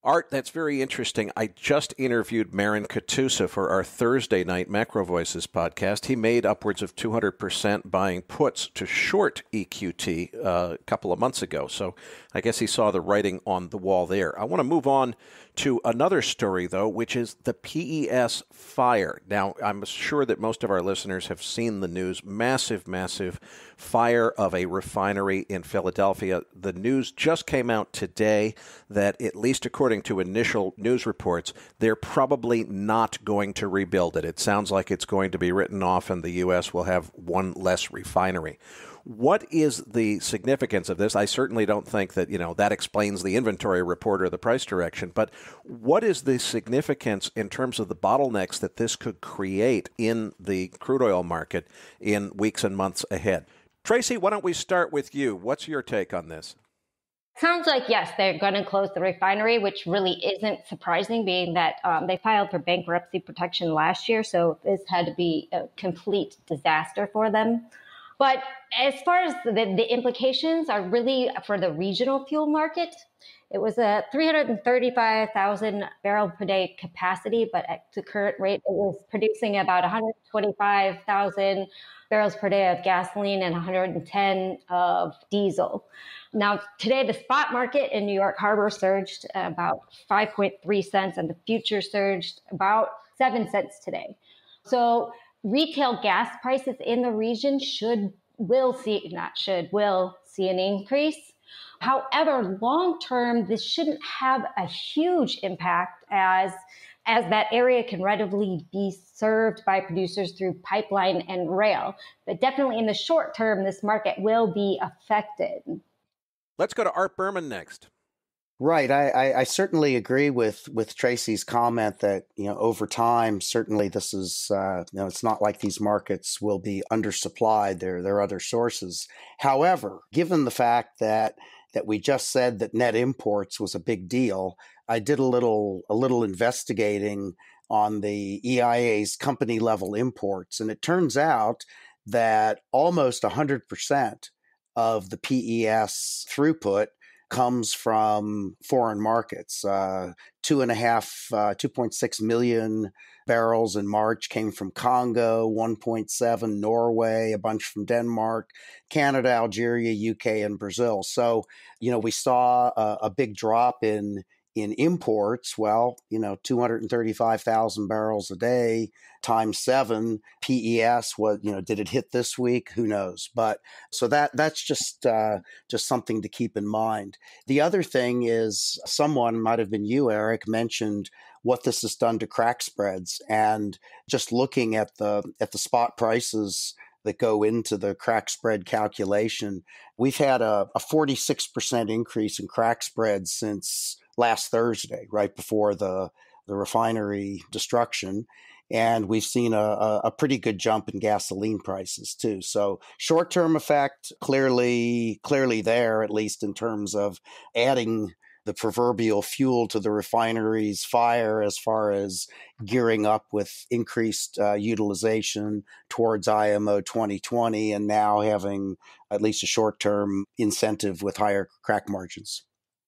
Art, that's very interesting. I just interviewed Marin Katusa for our Thursday night Macro Voices podcast. He made upwards of two hundred percent buying puts to short E Q T uh, a couple of months ago. So I guess he saw the writing on the wall there. I want to move on to another story, though, which is the P E S fire. Now, I'm sure that most of our listeners have seen the news. Massive, massive fire of a refinery in Philadelphia. The news just came out today that, at least according to initial news reports, they're probably not going to rebuild it. It sounds like it's going to be written off and the U S will have one less refinery. What is the significance of this? I certainly don't think that, you know, that explains the inventory report or the price direction, but what is the significance in terms of the bottlenecks that this could create in the crude oil market in weeks and months ahead? Tracy, why don't we start with you? What's your take on this? Sounds like, yes, they're going to close the refinery, which really isn't surprising, being that um, they filed for bankruptcy protection last year. So this had to be a complete disaster for them. But as far as the, the implications are really for the regional fuel market, it was a three hundred thirty-five thousand barrel per day capacity, but at the current rate, it was producing about one hundred twenty-five thousand barrels per day of gasoline and one hundred ten of diesel. Now, today, the spot market in New York Harbor surged about five point three cents, and the future surged about seven cents today. So retail gas prices in the region should, will see, not should, will see an increase. However, long term, this shouldn't have a huge impact as, as that area can readily be served by producers through pipeline and rail. But definitely in the short term, this market will be affected. Let's go to Art Berman next. Right. I, I, I certainly agree with, with Tracy's comment that, you know, over time, certainly this is, uh, you know, it's not like these markets will be undersupplied. There, there are other sources. However, given the fact that that we just said that net imports was a big deal, I did a little a little investigating on the E I A's company level imports, and it turns out that almost one hundred percent of the P E S throughput comes from foreign markets. Uh, two and a half, uh, two point six million barrels in March came from Congo, one point seven Norway, a bunch from Denmark, Canada, Algeria, U K, and Brazil. So, you know, we saw a, a big drop in in imports. Well, you know, two hundred thirty-five thousand barrels a day times seven. P E S, what, you know, did it hit this week? Who knows? But so that that's just uh, just something to keep in mind. The other thing is, someone, might have been you, Eric, mentioned what this has done to crack spreads, and just looking at the at the spot prices that go into the crack spread calculation, we've had a, a forty-six percent increase in crack spreads since last Thursday, right before the, the refinery destruction. And we've seen a, a pretty good jump in gasoline prices too. So short-term effect, clearly, clearly there, at least in terms of adding the proverbial fuel to the refinery's fire as far as gearing up with increased uh, utilization towards I M O twenty twenty, and now having at least a short-term incentive with higher crack margins.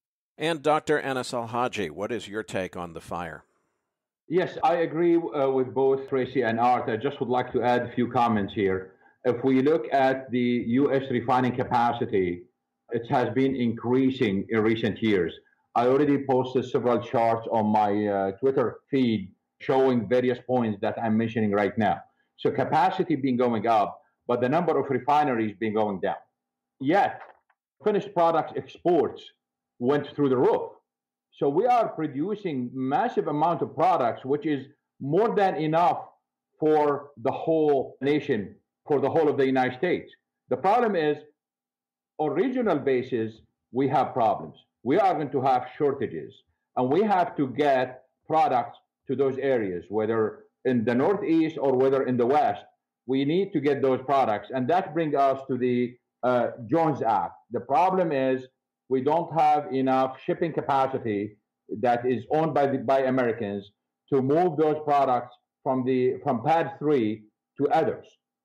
And Doctor Anas Al-Haji, what is your take on the fire? Yes, I agree uh, with both Tracy and Art. I just would like to add a few comments here. If we look at the U S refining capacity, it has been increasing in recent years. I already posted several charts on my uh, Twitter feed showing various points that I'm mentioning right now. So capacity been going up, but the number of refineries been going down. Yet, finished product exports went through the roof. So we are producing massive amount of products, which is more than enough for the whole nation, for the whole of the United States. The problem is, on regional basis, we have problems. We are going to have shortages, and we have to get products to those areas, whether in the Northeast or whether in the West. We need to get those products, and that brings us to the uh, Jones Act. The problem is, we don't have enough shipping capacity that is owned by the, by Americans to move those products from the from P A D three to others,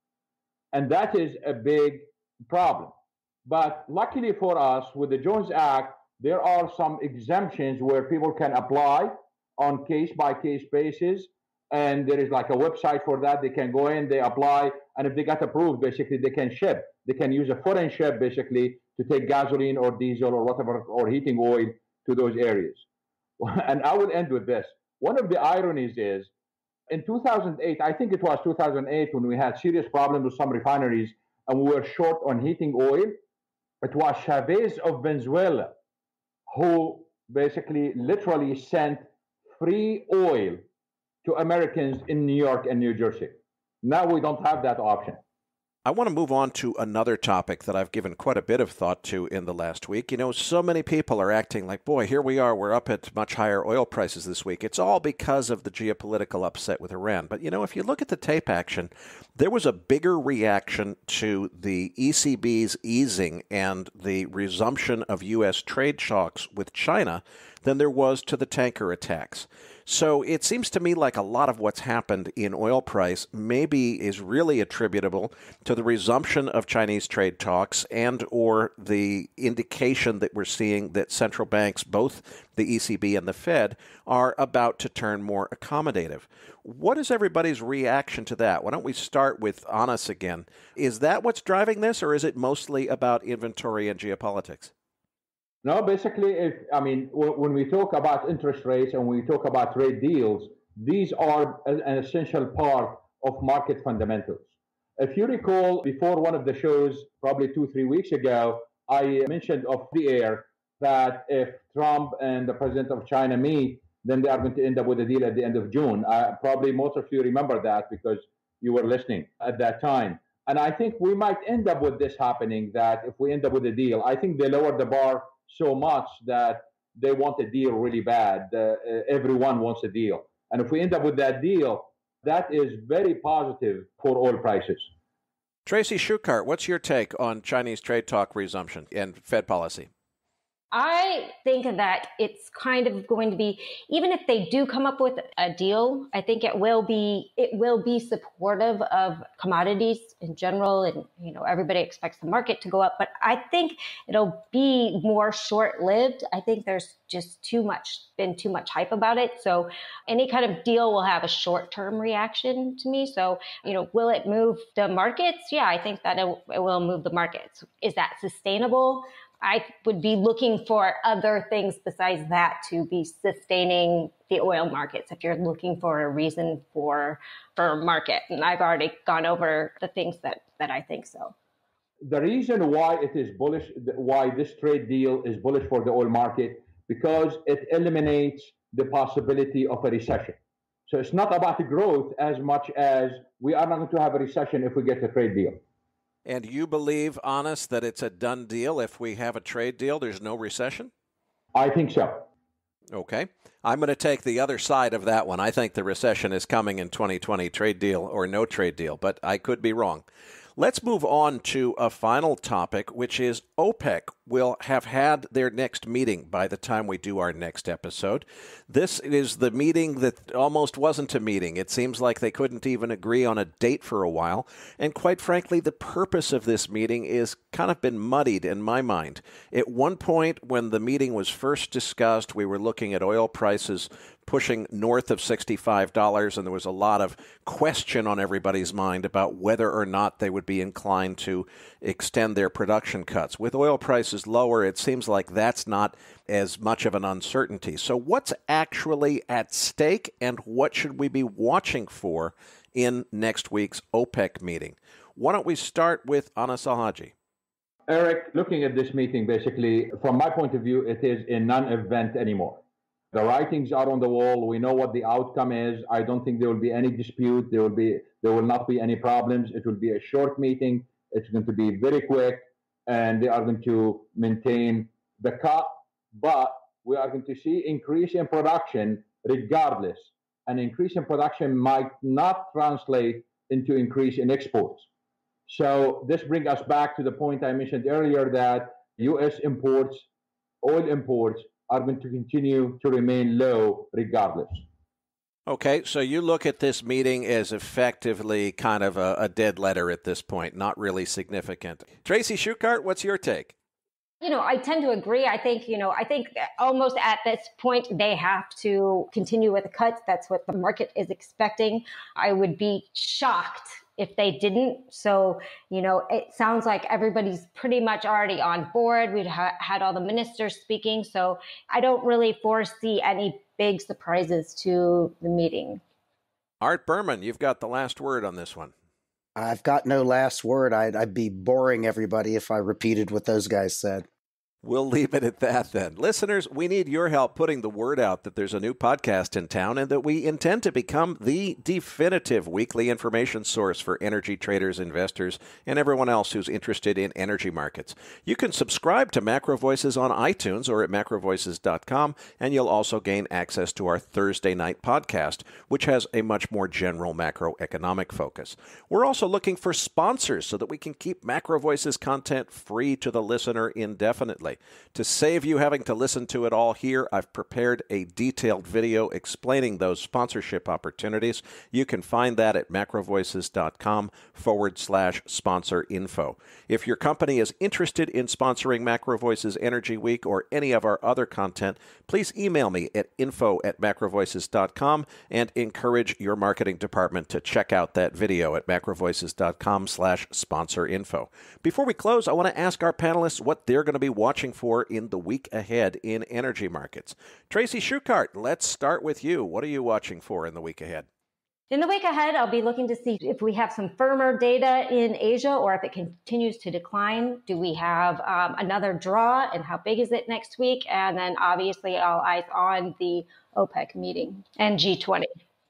and that is a big problem. But luckily for us, with the Jones Act, there are some exemptions where people can apply on case-by-case basis, and there is like a website for that. They can go in, they apply, and if they got approved, basically they can ship. They can use a foreign ship, basically, to take gasoline or diesel or whatever, or heating oil to those areas. And I will end with this. One of the ironies is, in two thousand eight, I think it was two thousand eight, when we had serious problems with some refineries and we were short on heating oil, it was Chavez of Venezuela who basically literally sent free oil to Americans in New York and New Jersey. Now we don't have that option. I want to move on to another topic that I've given quite a bit of thought to in the last week. You know, so many people are acting like, boy, here we are, we're up at much higher oil prices this week. It's all because of the geopolitical upset with Iran. But, you know, if you look at the tape action, there was a bigger reaction to the E C B's easing and the resumption of U S trade talks with China than there was to the tanker attacks. So it seems to me like a lot of what's happened in oil price maybe is really attributable to the resumption of Chinese trade talks and or the indication that we're seeing that central banks, both the E C B and the Fed, are about to turn more accommodative. What is everybody's reaction to that? Why don't we start with Anas again? Is that what's driving this, or is it mostly about inventory and geopolitics? No, basically, if, I mean, w- when we talk about interest rates and we talk about trade deals, these are a, an essential part of market fundamentals. If you recall, before one of the shows, probably two, three weeks ago, I mentioned off the air that if Trump and the president of China meet, then they are going to end up with a deal at the end of June. Uh, probably most of you remember that because you were listening at that time. And I think we might end up with this happening, that if we end up with a deal, I think they lowered the bar so much that they want a deal really bad. Uh, everyone wants a deal. And if we end up with that deal, that is very positive for oil prices. Tracy Schuchart, what's your take on Chinese trade talk resumption and Fed policy? I think that it's kind of going to be, even if they do come up with a deal, I think it will be it will be supportive of commodities in general, and you know everybody expects the market to go up, but I think it'll be more short-lived. I think there's just too much been too much hype about it, so any kind of deal will have a short-term reaction to me. So you know, will it move the markets? Yeah, I think that it, it will move the markets. Is that sustainable? I would be looking for other things besides that to be sustaining the oil markets if you're looking for a reason for for market. And I've already gone over the things that, that I think so. The reason why it is bullish, why this trade deal is bullish for the oil market, because it eliminates the possibility of a recession. So it's not about the growth as much as we are not going to have a recession if we get a trade deal. And you believe, Anas, that it's a done deal if we have a trade deal? There's no recession? I think so. Okay. I'm going to take the other side of that one. I think the recession is coming in twenty twenty, trade deal or no trade deal, but I could be wrong. Let's move on to a final topic, which is OPEC will have had their next meeting by the time we do our next episode. This is the meeting that almost wasn't a meeting. It seems like they couldn't even agree on a date for a while. And quite frankly, the purpose of this meeting is kind of been muddied in my mind. At one point, when the meeting was first discussed, we were looking at oil prices pushing north of sixty-five dollars, and there was a lot of question on everybody's mind about whether or not they would be inclined to extend their production cuts. With oil prices lower, it seems like that's not as much of an uncertainty. So what's actually at stake, and what should we be watching for in next week's OPEC meeting? Why don't we start with Anas Al-Haji? Eric, looking at this meeting, basically, from my point of view, it is a non-event anymore. The writings are on the wall. We know what the outcome is. I don't think there will be any dispute. There will be there will not be any problems. It will be a short meeting. It's going to be very quick, and they are going to maintain the cut. But we are going to see increase in production regardless. An increase in production might not translate into increase in exports. So this brings us back to the point I mentioned earlier that U S imports, oil imports, are going to continue to remain low regardless. Okay, so you look at this meeting as effectively kind of a, a dead letter at this point, not really significant. Tracy Schuchart, what's your take? You know, I tend to agree. I think, you know, I think almost at this point, they have to continue with the cuts. That's what the market is expecting. I would be shocked if they didn't. So, you know, it sounds like everybody's pretty much already on board. We've ha- had all the ministers speaking. So I don't really foresee any big surprises to the meeting. Art Berman, you've got the last word on this one. I've got no last word. I'd, I'd be boring everybody if I repeated what those guys said. We'll leave it at that then. Listeners, we need your help putting the word out that there's a new podcast in town and that we intend to become the definitive weekly information source for energy traders, investors, and everyone else who's interested in energy markets. You can subscribe to Macro Voices on iTunes or at macro voices dot com, and you'll also gain access to our Thursday night podcast, which has a much more general macroeconomic focus. We're also looking for sponsors so that we can keep Macro Voices content free to the listener indefinitely. To save you having to listen to it all here, I've prepared a detailed video explaining those sponsorship opportunities. You can find that at macro voices dot com forward slash sponsor info. If your company is interested in sponsoring Macro Voices Energy Week or any of our other content, please email me at info at macro voices dot com and encourage your marketing department to check out that video at macro voices dot com slash sponsor info. Before we close, I want to ask our panelists what they're going to be watching for in the week ahead in energy markets. Tracy Schuchart, let's start with you. What are you watching for in the week ahead? In the week ahead, I'll be looking to see if we have some firmer data in Asia or if it continues to decline. Do we have um, another draw, and how big is it next week? And then obviously all eyes on the OPEC meeting and G twenty.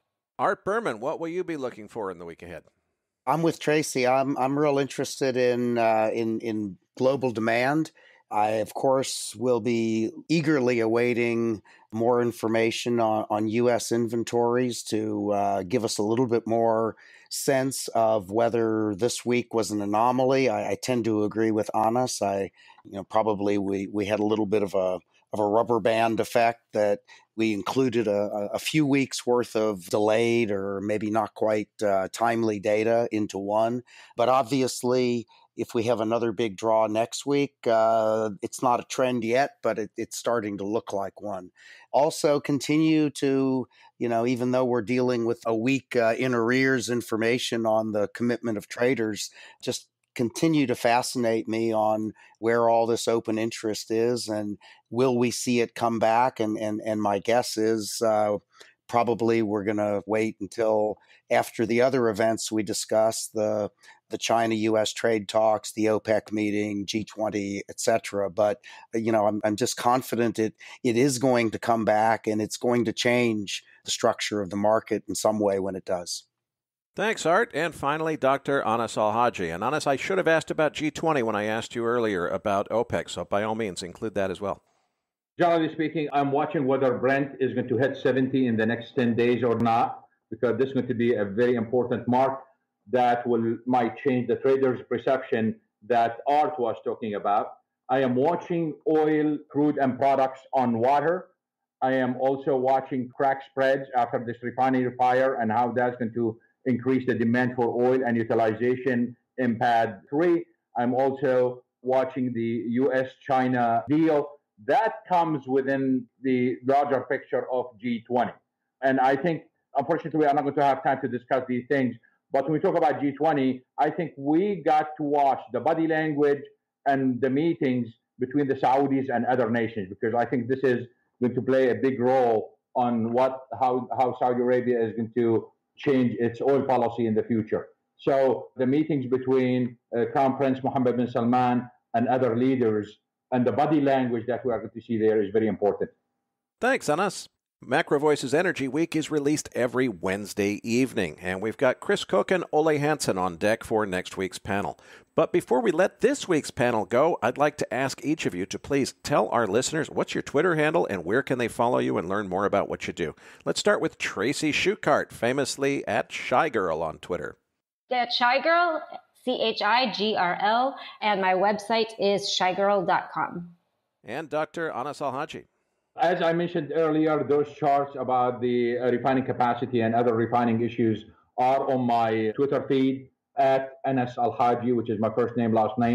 Art Berman, what will you be looking for in the week ahead? I'm with Tracy. I'm I'm real interested in uh, in in global demand. I, of course, will be eagerly awaiting more information on, on U S inventories to uh, give us a little bit more sense of whether this week was an anomaly. I, I tend to agree with Anas. I, you know, probably we, we had a little bit of a of a rubber band effect that we included a, a few weeks worth of delayed or maybe not quite uh, timely data into one. But obviously, if we have another big draw next week, uh, it's not a trend yet, but it, it's starting to look like one. Also continue to, you know, even though we're dealing with a week uh, in arrears information on the commitment of traders, just continue to fascinate me on where all this open interest is and will we see it come back? And and and my guess is uh, probably we're going to wait until after the other events we discussed, the the China-U S trade talks, the OPEC meeting, G twenty, et cetera. But, you know, I'm I'm just confident it it is going to come back and it's going to change the structure of the market in some way when it does. Thanks, Art. And finally, Doctor Anas Al-Haji. And Anas, I should have asked about G twenty when I asked you earlier about OPEC, so by all means, include that as well. Generally speaking, I'm watching whether Brent is going to hit seventy in the next ten days or not, because this is going to be a very important mark that will might change the traders' perception that Art was talking about. I am watching oil, crude, and products on water. I am also watching crack spreads after this refinery fire and how that's going to increase the demand for oil and utilization in P A D three. I'm also watching the U S China deal. That comes within the larger picture of G twenty. And I think, unfortunately, I'm not going to have time to discuss these things. But when we talk about G twenty, I think we got to watch the body language and the meetings between the Saudis and other nations, because I think this is going to play a big role on what how, how Saudi Arabia is going to change its oil policy in the future. So the meetings between uh, Crown Prince Mohammed bin Salman and other leaders and the body language that we are going to see there is very important. Thanks, Anas. Macro Voices Energy Week is released every Wednesday evening, and we've got Chris Cook and Ole Hansen on deck for next week's panel. But before we let this week's panel go, I'd like to ask each of you to please tell our listeners what's your Twitter handle and where can they follow you and learn more about what you do. Let's start with Tracy Schuchart, famously at Shy Girl on Twitter. At Shy Girl, C H I G R L, and my website is shy girl dot com. And Doctor Anas Al-Haji. As I mentioned earlier, those charts about the uh, refining capacity and other refining issues are on my Twitter feed at Anas Al-Haji, which is my first name, last name.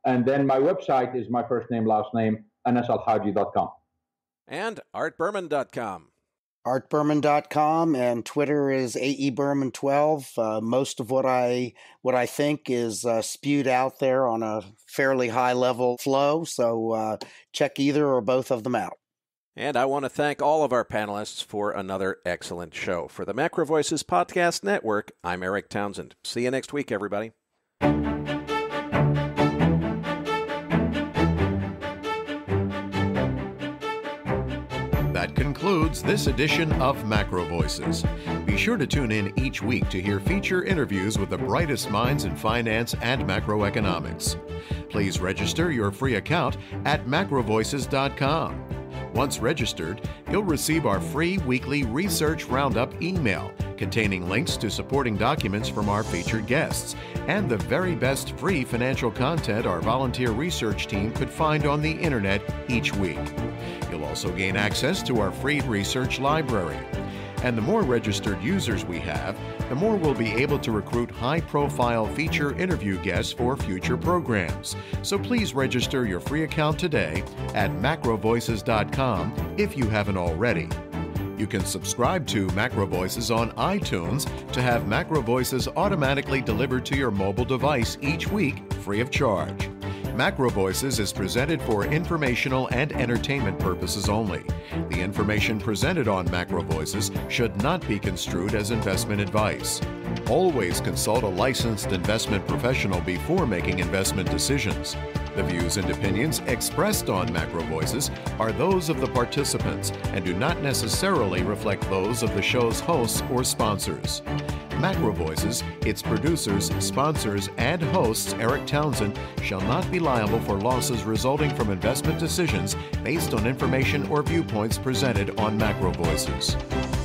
And then my website is my first name, last name, anas al haji dot com. And art berman dot com. art berman dot com, and Twitter is A E Berman twelve. Uh, most of what I what I think is uh, spewed out there on a fairly high level flow, so uh, check either or both of them out. And I want to thank all of our panelists for another excellent show. For the Macro Voices Podcast Network, I'm Eric Townsend. See you next week, everybody. That concludes this edition of Macro Voices. Be sure to tune in each week to hear feature interviews with the brightest minds in finance and macroeconomics. Please register your free account at macro voices dot com. Once registered, you'll receive our free weekly Research Roundup email containing links to supporting documents from our featured guests and the very best free financial content our volunteer research team could find on the internet each week. You'll also gain access to our free research library. And the more registered users we have, the more we'll be able to recruit high-profile feature interview guests for future programs. So please register your free account today at macro voices dot com if you haven't already. You can subscribe to Macro Voices on iTunes to have Macro Voices automatically delivered to your mobile device each week, free of charge. Macro Voices is presented for informational and entertainment purposes only. The information presented on Macro Voices should not be construed as investment advice. Always consult a licensed investment professional before making investment decisions. The views and opinions expressed on Macro Voices are those of the participants and do not necessarily reflect those of the show's hosts or sponsors. Macro Voices, its producers, sponsors, and hosts, Eric Townsend, shall not be liable for losses resulting from investment decisions based on information or viewpoints presented on Macro Voices.